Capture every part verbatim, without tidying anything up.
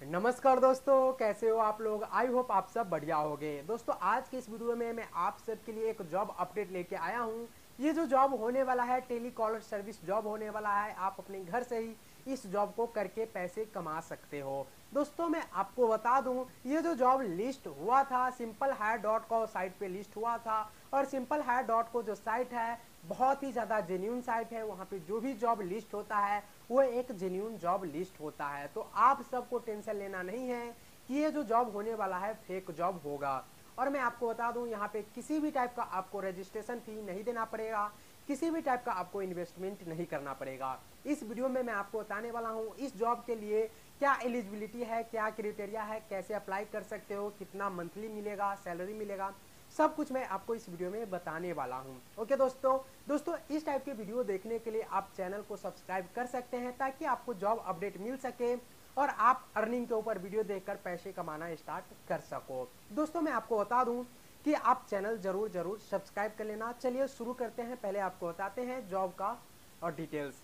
नमस्कार दोस्तों, कैसे हो आप लोग। आई होप आप सब बढ़िया होंगे। दोस्तों आज की इस वीडियो में मैं आप सबके लिए एक जॉब अपडेट लेके आया हूँ। ये जो जॉब होने वाला है टेलीकॉलर सर्विस जॉब होने वाला है। आप अपने घर से ही इस जॉब को करके पैसे कमा सकते हो। दोस्तों मैं आपको बता दूं, ये जो जॉब लिस्ट हुआ था Simple Hire dot com site पे लिस्ट हुआ था। और सिंपल हायर डॉट को जो साइट है बहुत ही ज़्यादा जेन्यून साइट है। वहाँ पे जो भी जॉब लिस्ट होता है वो एक जेन्यून जॉब लिस्ट होता है। तो आप सबको टेंशन लेना नहीं है कि ये जो जॉब होने वाला है फेक जॉब होगा। और मैं आपको बता दूं, यहाँ पे किसी भी टाइप का आपको रजिस्ट्रेशन फी नहीं देना पड़ेगा, किसी भी टाइप का आपको इन्वेस्टमेंट नहीं करना पड़ेगा। इस वीडियो में मैं आपको बताने वाला हूँ इस जॉब के लिए क्या एलिजिबिलिटी है, क्या क्राइटेरिया है, कैसे अप्लाई कर सकते हो, कितना मंथली मिलेगा, सैलरी मिलेगा, सब कुछ मैं आपको इस वीडियो में बताने वाला हूं। ओके दोस्तों दोस्तों इस टाइप के वीडियो देखने के लिए आप चैनल को सब्सक्राइब कर सकते हैं ताकि आपको जॉब अपडेट मिल सके और आप अर्निंग के ऊपर वीडियो देखकर पैसे कमाना स्टार्ट कर सको। दोस्तों मैं आपको बता दूं कि आप चैनल जरूर जरूर सब्सक्राइब कर लेना। चलिए शुरू करते हैं। पहले आपको बताते हैं जॉब का और डिटेल्स।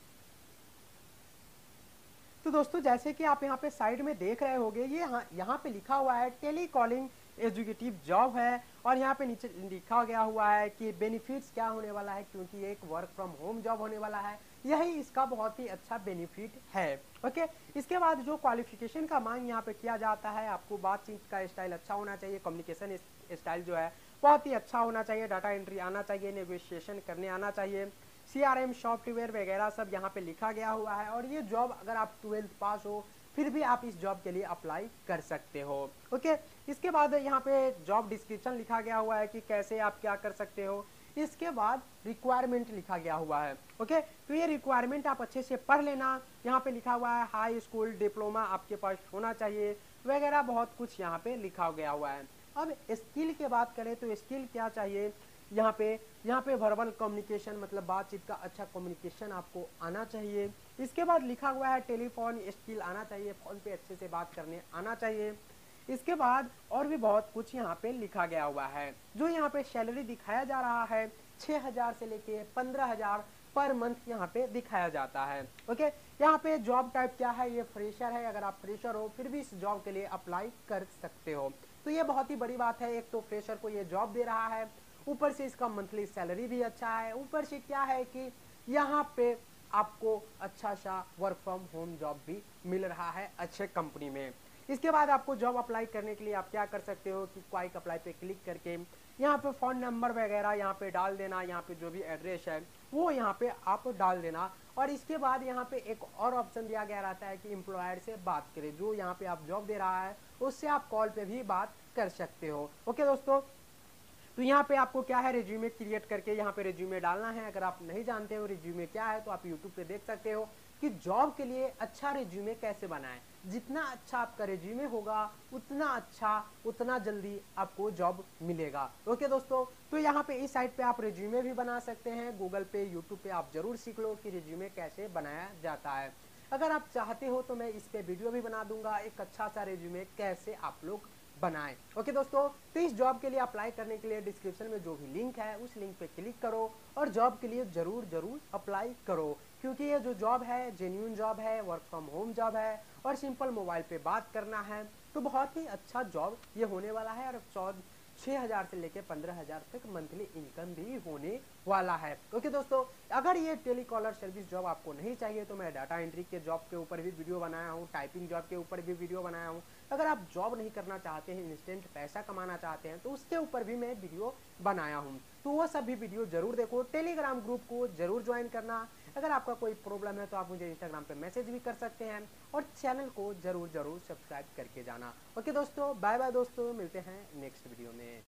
तो दोस्तों जैसे कि आप यहाँ पे साइड में देख रहे होंगे, ये यहाँ यहाँ पे लिखा हुआ है टेली कॉलिंग एग्जीक्यूटिव जॉब है। और यहाँ पे नीचे लिखा गया हुआ है कि बेनिफिट्स क्या होने वाला है, क्योंकि ये एक वर्क फ्रॉम होम जॉब होने वाला है। यही इसका बहुत ही अच्छा बेनिफिट है। ओके, इसके बाद जो क्वालिफिकेशन का मांग यहाँ पे किया जाता है, आपको बातचीत का स्टाइल अच्छा होना चाहिए, कम्युनिकेशन स्टाइल जो है बहुत ही अच्छा होना चाहिए, डाटा एंट्री आना चाहिए, नेगोशिएशन करने आना चाहिए, सीआरएम सॉफ्टवेयर वगैरह सब यहाँ पे लिखा गया हुआ है। और ये जॉब अगर आप ट्वेल्थ पास हो फिर भी आप इस जॉब के लिए अप्लाई कर सकते हो। ओके, इसके बाद यहाँ पे जॉब डिस्क्रिप्शन लिखा गया हुआ है कि कैसे आप क्या कर सकते हो। इसके बाद रिक्वायरमेंट लिखा गया हुआ है। ओके, तो ये रिक्वायरमेंट आप अच्छे से पढ़ लेना। यहाँ पे लिखा हुआ है हाई स्कूल डिप्लोमा आपके पास होना चाहिए वगैरह, बहुत कुछ यहाँ पे लिखा गया हुआ है। अब स्किल की बात करें तो स्किल क्या चाहिए यहाँ पे यहाँ पे वर्बल कम्युनिकेशन मतलब बातचीत का अच्छा कम्युनिकेशन आपको आना चाहिए। इसके बाद लिखा हुआ है टेलीफोन स्किल आना चाहिए, फोन पे अच्छे से बात करने आना चाहिए। इसके बाद और भी बहुत कुछ यहाँ पे लिखा गया हुआ है। जो यहाँ पे सैलरी दिखाया जा रहा है छः हजार से लेके पंद्रह हजार पर मंथ यहाँ पे दिखाया जाता है। ओके, यहाँ पे जॉब टाइप क्या है, ये फ्रेशर है। अगर आप फ्रेशर हो फिर भी इस जॉब के लिए अप्लाई कर सकते हो। तो ये बहुत ही बड़ी बात है, एक तो फ्रेशर को ये जॉब दे रहा है, ऊपर से इसका मंथली सैलरी भी अच्छा है, ऊपर से क्या है कि यहाँ पे आपको अच्छा सा वर्क फ्रॉम होम जॉब भी मिल रहा है अच्छे कंपनी में। इसके बाद आपको जॉब अप्लाई करने के लिए आप क्या कर सकते हो कि क्वाइक अप्लाई पे क्लिक करके यहाँ पे फ़ोन नंबर वगैरह यहाँ पे डाल देना, यहाँ पे जो भी एड्रेस है वो यहाँ पे आप डाल देना। और इसके बाद यहाँ पे एक और ऑप्शन दिया गया रहता है कि एम्प्लॉयर से बात करें, जो यहाँ पे आप जॉब दे रहा है उससे आप कॉल पे भी बात कर सकते हो। ओके दोस्तों, तो यहाँ पे आपको क्या है रिज्यूमे क्रिएट करके यहाँ पे रिज्यूमे डालना है। अगर आप नहीं जानते हो रिज्यूमे क्या है तो आप यूट्यूब पे देख सकते हो कि जॉब के लिए अच्छा रिज्यूमे कैसे बनाएं। जितना अच्छा आपका रिज्यूमे होगा उतना अच्छा उतना जल्दी आपको जॉब मिलेगा। ओके दोस्तों, तो यहाँ पे इस साइट पे आप रिज्यूमे भी बना सकते हैं। गूगल पे यूट्यूब पे आप जरूर सीख लो कि रिज्यूमे कैसे बनाया जाता है। अगर आप चाहते हो तो मैं इस पे वीडियो भी बना दूंगा, एक अच्छा सा रिज्यूमे कैसे आप लोग बनाएं। ओके दोस्तों, तो इस जॉब के लिए अप्लाई करने के लिए डिस्क्रिप्शन में जो भी लिंक है उस लिंक पे क्लिक करो और जॉब के लिए जरूर जरूर अप्लाई करो, क्योंकि ये जो जॉब है जेन्यून जॉब है, वर्क फ्रॉम होम जॉब है और सिंपल मोबाइल पे बात करना है। तो बहुत ही अच्छा जॉब ये होने वाला है। और चौदह छः हज़ार से लेकर पंद्रह हज़ार तक मंथली इनकम भी होने वाला है। ओके दोस्तों, अगर ये टेलीकॉलर सर्विस जॉब आपको नहीं चाहिए तो मैं डाटा एंट्री के जॉब के ऊपर भी वीडियो बनाया हूँ, टाइपिंग जॉब के ऊपर भी वीडियो बनाया हूँ। अगर आप जॉब नहीं करना चाहते हैं, इंस्टेंट पैसा कमाना चाहते हैं, तो उसके ऊपर भी मैं वीडियो बनाया हूँ। तो वो सब भी वीडियो जरूर देखो। टेलीग्राम ग्रुप को जरूर ज्वाइन करना। अगर आपका कोई प्रॉब्लम है तो आप मुझे इंस्टाग्राम पे मैसेज भी कर सकते हैं और चैनल को जरूर जरूर सब्सक्राइब करके जाना। ओके दोस्तों, बाय बाय दोस्तों, मिलते हैं नेक्स्ट वीडियो में।